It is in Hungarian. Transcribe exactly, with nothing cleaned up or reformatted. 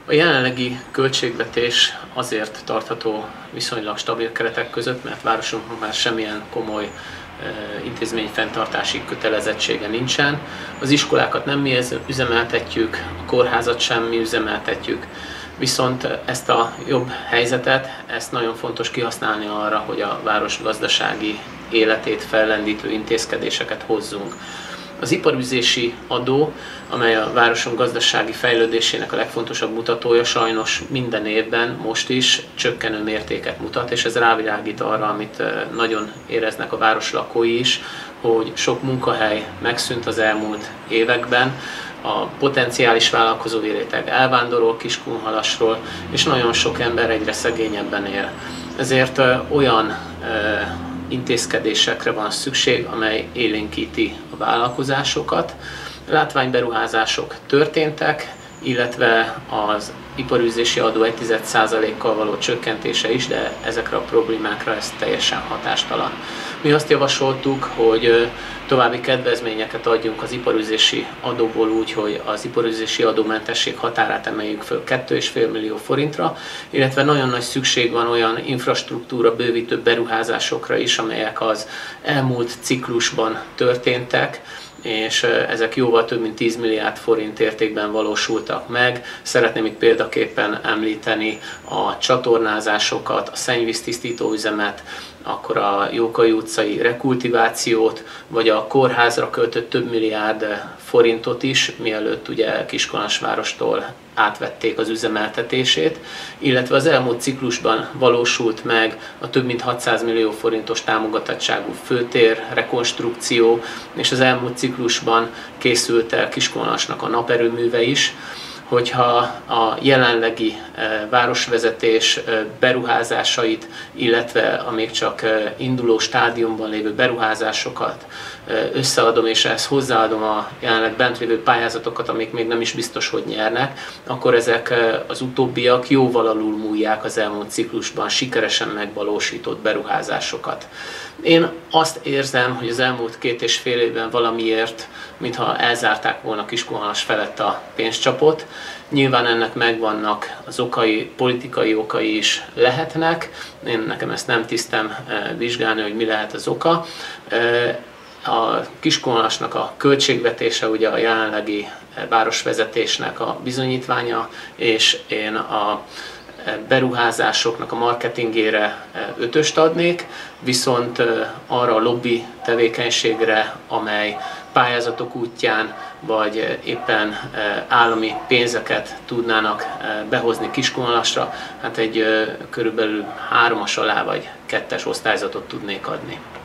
A jelenlegi költségvetés azért tartható viszonylag stabil keretek között, mert városunknak már semmilyen komoly intézményfenntartási kötelezettsége nincsen. Az iskolákat nem mi üzemeltetjük, a kórházat sem mi üzemeltetjük, viszont ezt a jobb helyzetet, ezt nagyon fontos kihasználni arra, hogy a város gazdasági életét fellendítő intézkedéseket hozzunk. Az iparűzési adó, amely a városunk gazdasági fejlődésének a legfontosabb mutatója, sajnos minden évben most is csökkenő mértéket mutat, és ez rávilágít arra, amit nagyon éreznek a város lakói is, hogy sok munkahely megszűnt az elmúlt években, a potenciális vállalkozói réteg elvándorol Kiskunhalasról, és nagyon sok ember egyre szegényebben él. Ezért olyan intézkedésekre van szükség, amely élénkíti a vállalkozásokat. Látványberuházások történtek, illetve az iparűzési adó egy egész egy százalékkal való csökkentése is, de ezekre a problémákra ez teljesen hatástalan. Mi azt javasoltuk, hogy további kedvezményeket adjunk az iparűzési adóból úgy, hogy az iparűzési adómentesség határát emeljük föl két egész öt millió forintra, illetve nagyon nagy szükség van olyan infrastruktúra bővítő beruházásokra is, amelyek az elmúlt ciklusban történtek, és ezek jóval több mint tíz milliárd forint értékben valósultak meg. Szeretném itt példaképpen említeni a csatornázásokat, a szennyvíztisztító üzemet, akkor a Jókai utcai rekultivációt, vagy a kórházra költött több milliárd forintot is, mielőtt ugye Kiskunhalasvárostól átvették az üzemeltetését, illetve az elmúlt ciklusban valósult meg a több mint hatszáz millió forintos támogatottságú főtér rekonstrukció, és az elmúlt ciklusban készült el Kiskunhalasnak a naperőműve is. Hogyha a jelenlegi városvezetés beruházásait, illetve a még csak induló stádiumban lévő beruházásokat összeadom, és ehhez hozzáadom a jelenleg bent lévő pályázatokat, amik még nem is biztos, hogy nyernek, akkor ezek az utóbbiak jóval alul múlják az elmúlt ciklusban sikeresen megvalósított beruházásokat. Én azt érzem, hogy az elmúlt két és fél évben valamiért, mintha elzárták volna Kiskunhalas felett a pénzcsapot. Nyilván ennek megvannak az okai, politikai okai is lehetnek. Én nekem ezt nem tisztem vizsgálni, hogy mi lehet az oka. A Kiskunhalasnak a költségvetése ugye a jelenlegi városvezetésnek a bizonyítványa, és én a beruházásoknak a marketingére ötöst adnék, viszont arra a lobby tevékenységre, amely pályázatok útján vagy éppen állami pénzeket tudnának behozni Kiskunhalasra, hát egy körülbelül háromas alá vagy kettes osztályzatot tudnék adni.